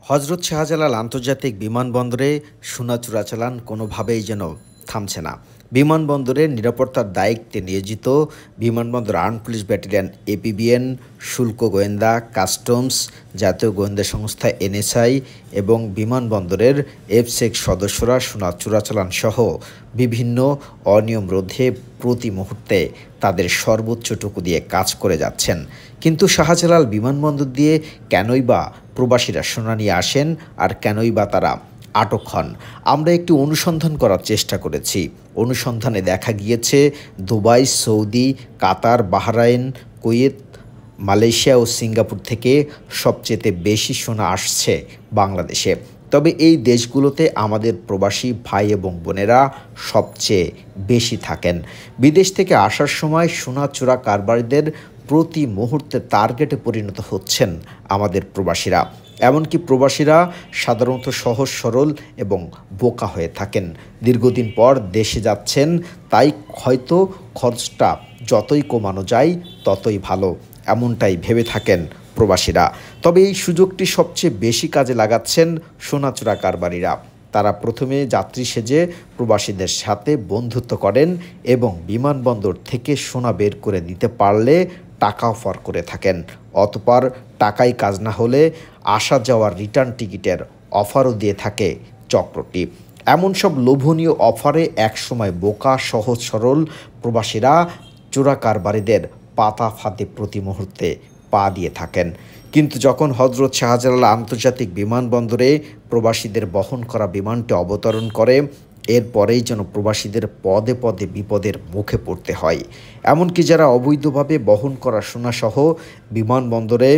হজরত শাহজালাল আন্তর্জাতিক বিমানবন্দরে সোনা চোরাচালান কোনোভাবেই যেন থামছে না। বিমানবন্দরের নিরাপত্তার দায়িত্বে নিয়োজিত বিমানবন্দর আর্মড পুলিশ ব্যাটালিয়ন এপিবিএন, শুল্ক গোয়েন্দা, কাস্টমস, জাতীয় গোয়েন্দা সংস্থা এনএসআই এবং বিমানবন্দরের এফসেক সদস্যরা সোনা চোরাচালান সহ বিভিন্ন অনিয়ম রোধে প্রতি মুহূর্তে তাদের সর্বোচ্চটুকু দিয়ে কাজ করে যাচ্ছেন। কিন্তু শাহজালাল বিমানবন্দর দিয়ে কেনই বা প্রবাসীরা সোনা নিয়ে আসেন আর কেনই বা তারা আটক হন? আমরা একটু অনুসন্ধান করার চেষ্টা করেছি। অনুসন্ধানে দেখা গিয়েছে Dubai, Saudi, Qatar, Bahrain, Kuwait, Malaysia ও সিঙ্গাপুর থেকে সবচেয়ে বেশি সোনা আসছে বাংলাদেশে। তবে এই দেশগুলোতে আমাদের প্রবাসী ভাই এবং বোনেরা সবচেয়ে বেশি থাকেন। বিদেশ থেকে আসার সময় সোনা চোরা কারবারিদের প্রতি মুহূর্তে টার্গেটে পরিণত হচ্ছেন আমাদের প্রবাসীরা। এমনকি প্রবাসীরা সাধারণত সহজ সরল এবং বোকা হয়ে থাকেন। দীর্ঘদিন পর দেশে যাচ্ছেন, তাই হয়তো খরচটা যতই কমানো যায় ততই ভালো, এমনটাই ভেবে থাকেন প্রবাসীরা। তবে এই সুযোগটি সবচেয়ে বেশি কাজে লাগাচ্ছেন সোনা চোরা কারবারিরা। তারা প্রথমে যাত্রী সেজে প্রবাসীদের সাথে বন্ধুত্ব করেন এবং বিমানবন্দর থেকে সোনা বের করে দিতে পারলে টাকা অফার করে থাকেন। অতঃপর টাকাই কাজ না হলে আসা যাওয়ার রিটার্ন টিকিটের অফারও দিয়ে থাকে চক্রটি। এমন সব লোভনীয় অফারে একসময় বোকা সহজ সরল প্রবাসীরা চোরা কারবারিদের পাতা ফাঁদে প্রতি মুহূর্তে পা দিয়ে থাকেন। কিন্তু যখন হজরত শাহজালাল আন্তর্জাতিক বিমানবন্দরে প্রবাসীদের বহন করা বিমানটি অবতরণ করে, এরপরেই যেন প্রবাসীদের পদে পদে বিপদের মুখে পড়তে হয়। এমনকি যারা অবৈধভাবে বহন করা সোনাসহ বিমানবন্দরে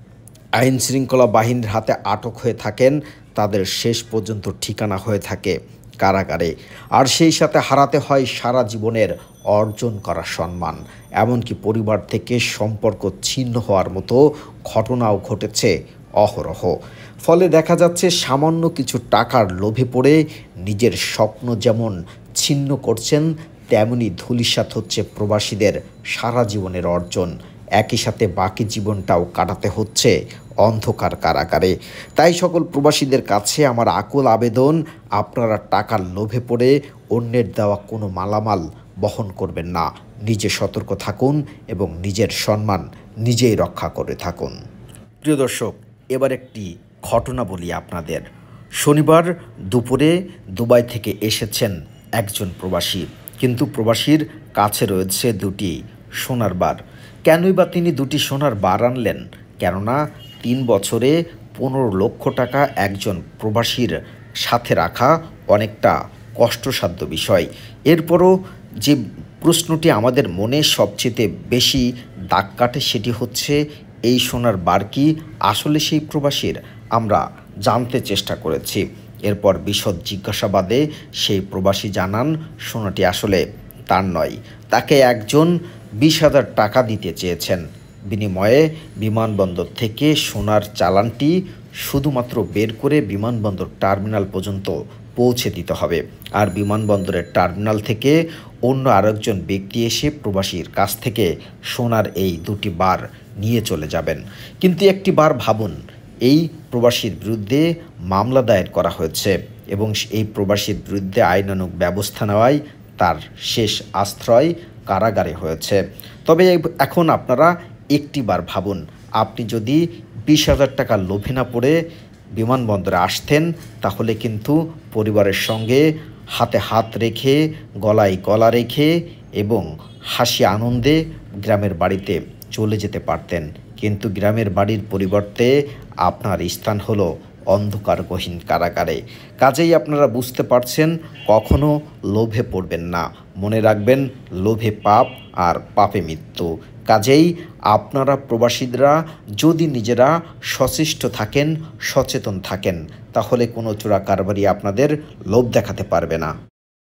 আইন শৃঙ্খলা বাহিনীর হাতে আটক হয়ে থাকেন, তাদের শেষ পর্যন্ত ঠিকানা হয়ে থাকে কারাগারে। আর সেই সাথে হারাতে হয় সারা জীবনের অর্জন করা সম্মান। এমনকি পরিবার থেকে সম্পর্ক ছিন্ন হওয়ার মতো ঘটনাও ঘটেছে অহরহ। ফলে দেখা যাচ্ছে সামান্য কিছু টাকার লোভে পড়ে নিজের স্বপ্ন যেমন ছিন্ন করছেন, তেমনি ধূলিসাৎ হচ্ছে প্রবাসীদের সারা জীবনের অর্জন। একই সাথে বাকি জীবনটাও কাটাতে হচ্ছে অন্ধকার কারাগারে। তাই সকল প্রবাসীদের কাছে আমার আকুল আবেদন, আপনারা টাকার লোভে পড়ে অন্যের দেওয়া কোনো মালামাল বহন করবেন না। নিজে সতর্ক থাকুন এবং নিজের সম্মান নিজেই রক্ষা করে থাকুন। প্রিয় দর্শক, এবার একটি ঘটনা বলি আপনাদের। শনিবার দুপুরে দুবাই থেকে এসেছেন একজন প্রবাসী, কিন্তু প্রবাসীর কাছে রয়েছে দুটি সোনার বার। কেনই বা তিনি দুটি সোনার বার আনলেন? কেননা 3 বছরে 15 লক্ষ টাকা একজন প্রবাসীর সাথে রাখা অনেকটা কষ্টসাধ্য বিষয়। এরপরও যে প্রশ্নটি আমাদের মনে সবচেয়ে বেশি দাগ কাটে, সেটি হচ্ছে এই সোনার বার কি আসলে সেই প্রবাসীর? আমরা জানতে চেষ্টা করেছি। এরপর বিশদ জিজ্ঞাসাবাদে সেই প্রবাসী জানান সোনাটি আসলে তার নয়। তাকে একজন 20,000 টাকা দিতে চেয়েছেন। বিনিময়ে বিমানবন্দর থেকে সোনার চালানটি শুধুমাত্র বের করে বিমানবন্দর টার্মিনাল পর্যন্ত পৌঁছে দিতে হবে। আর বিমানবন্দরের টার্মিনাল থেকে অন্য আরেকজন ব্যক্তি এসে প্রবাসীর কাছ থেকে সোনার এই দুটি বার নিয়ে চলে যাবেন। কিন্তু একটি বার ভাবুন, এই প্রবাসীর বিরুদ্ধে মামলা দায়ের করা হয়েছে এবং এই প্রবাসীর বিরুদ্ধে আইনানুগ ব্যবস্থা নেওয়ায় তার শেষ আশ্রয় কারাগারে হয়েছে। তবে এখন আপনারা একটি বার ভাবুন, আপনি যদি 20,000 টাকা লোভে না পড়ে বিমানবন্দরে আসতেন, তাহলে কিন্তু পরিবারের সঙ্গে হাতে হাত রেখে গলায় গলা রেখে এবং হাসি আনন্দে গ্রামের বাড়িতে চলে যেতে পারতেন। কিন্তু গ্রামের বাড়ির পরিবর্তে আপনার স্থান হলো অন্ধকারগহীন কারাগারে। কাজেই আপনারা বুঝতে পারছেন, কখনো লোভে পড়বেন না। মনে রাখবেন, লোভে পাপ আর পাপে মৃত্যু। কাজেই আপনারা প্রবাসীরা যদি নিজেরা সচেষ্ট থাকেন, সচেতন থাকেন, তাহলে কোনো চোরা কারবারি আপনাদের লোভ দেখাতে পারবে না।